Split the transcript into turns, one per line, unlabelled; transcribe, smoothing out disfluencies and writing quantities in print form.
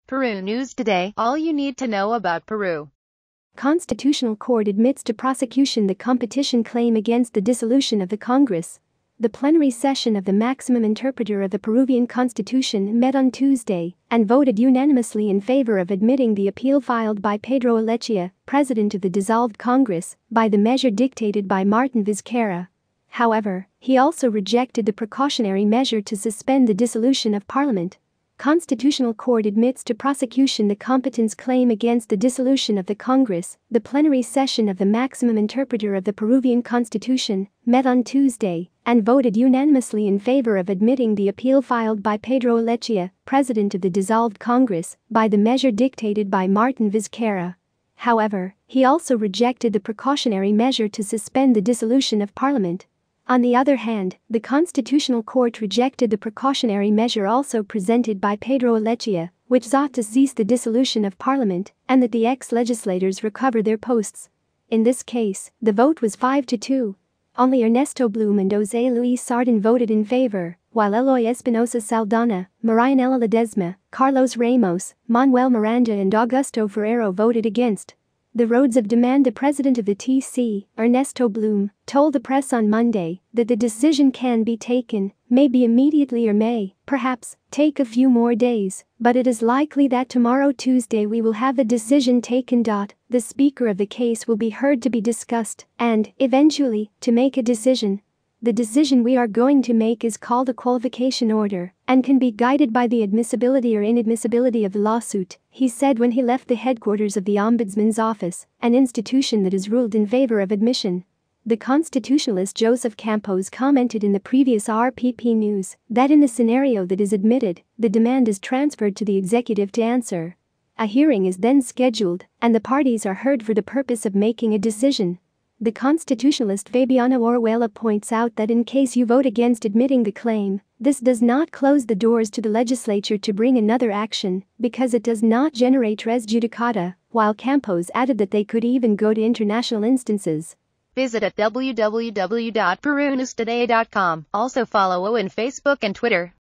Peru News Today, all you need to know about Peru.
Constitutional Court admits to prosecution the competition claim against the dissolution of the Congress. The plenary session of the maximum interpreter of the Peruvian Constitution met on Tuesday and voted unanimously in favor of admitting the appeal filed by Pedro Olaechea, president of the dissolved Congress, by the measure dictated by Martín Vizcarra. However, he also rejected the precautionary measure to suspend the dissolution of Parliament. Constitutional Court admits to prosecution the competence claim against the dissolution of the Congress. The plenary session of the maximum interpreter of the Peruvian Constitution met on Tuesday and voted unanimously in favor of admitting the appeal filed by Pedro Olaechea, president of the dissolved Congress, by the measure dictated by Martín Vizcarra. However, he also rejected the precautionary measure to suspend the dissolution of Parliament. On the other hand, the Constitutional Court rejected the precautionary measure also presented by Pedro Olaechea, which sought to cease the dissolution of Parliament and that the ex-legislators recover their posts. In this case, the vote was 5-2. Only Ernesto Bloom and José Luis Sardin voted in favor, while Eloy Espinosa Saldana, Marianela Ledesma, Carlos Ramos, Manuel Miranda and Augusto Ferrero voted against. The Roads of Demand. The president of the TC, Ernesto Bloom, told the press on Monday that the decision can be taken, maybe immediately or may, perhaps, take a few more days, but it is likely that tomorrow Tuesday we will have a decision taken. The speaker of the case will be heard to be discussed and, eventually, to make a decision. The decision we are going to make is called a qualification order and can be guided by the admissibility or inadmissibility of the lawsuit, he said when he left the headquarters of the Ombudsman's office, an institution that has ruled in favor of admission. The constitutionalist Joseph Campos commented in the previous RPP News that in the scenario that is admitted, the demand is transferred to the executive to answer. A hearing is then scheduled and the parties are heard for the purpose of making a decision. The constitutionalist Fabiana Orwella points out that in case you vote against admitting the claim, this does not close the doors to the legislature to bring another action because it does not generate res judicata, while Campos added that they could even go to international instances.
Visit at www.perunewstoday.com. Also follow on Facebook and Twitter.